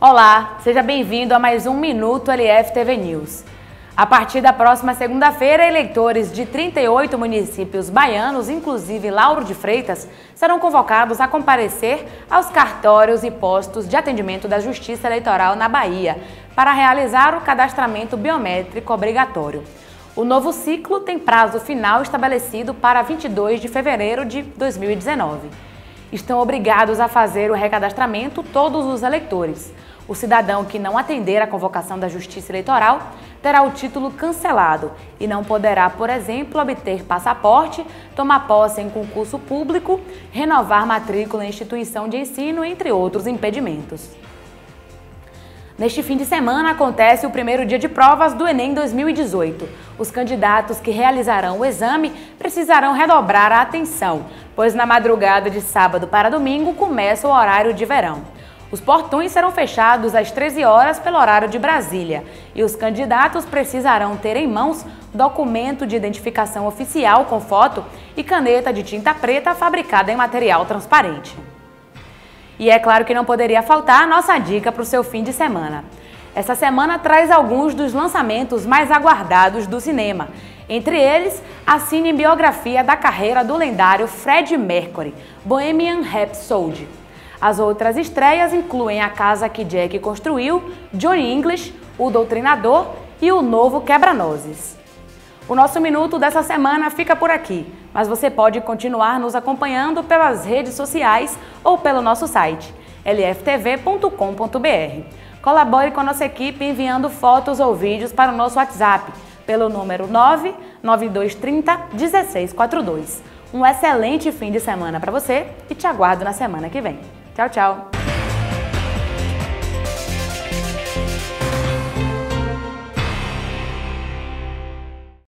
Olá, seja bem-vindo a mais um Minuto LF TV News. A partir da próxima segunda-feira, eleitores de 38 municípios baianos, inclusive Lauro de Freitas, serão convocados a comparecer aos cartórios e postos de atendimento da Justiça Eleitoral na Bahia para realizar o cadastramento biométrico obrigatório. O novo ciclo tem prazo final estabelecido para 22 de fevereiro de 2019. Estão obrigados a fazer o recadastramento todos os eleitores. O cidadão que não atender à convocação da Justiça Eleitoral terá o título cancelado e não poderá, por exemplo, obter passaporte, tomar posse em concurso público, renovar matrícula em instituição de ensino, entre outros impedimentos. Neste fim de semana acontece o primeiro dia de provas do Enem 2018. Os candidatos que realizarão o exame precisarão redobrar a atenção, pois na madrugada de sábado para domingo começa o horário de verão. Os portões serão fechados às 13 horas pelo horário de Brasília e os candidatos precisarão ter em mãos documento de identificação oficial com foto e caneta de tinta preta fabricada em material transparente. E é claro que não poderia faltar a nossa dica para o seu fim de semana. Essa semana traz alguns dos lançamentos mais aguardados do cinema. Entre eles, a cinebiografia da carreira do lendário Freddie Mercury, Bohemian Rhapsody. As outras estreias incluem A Casa que Jack Construiu, Johnny English, O Doutrinador e O Novo Quebra-Nozes. O nosso Minuto dessa semana fica por aqui, mas você pode continuar nos acompanhando pelas redes sociais ou pelo nosso site, lftv.com.br. Colabore com a nossa equipe enviando fotos ou vídeos para o nosso WhatsApp, pelo número 99230 1642. Um excelente fim de semana para você e te aguardo na semana que vem. Tchau, tchau!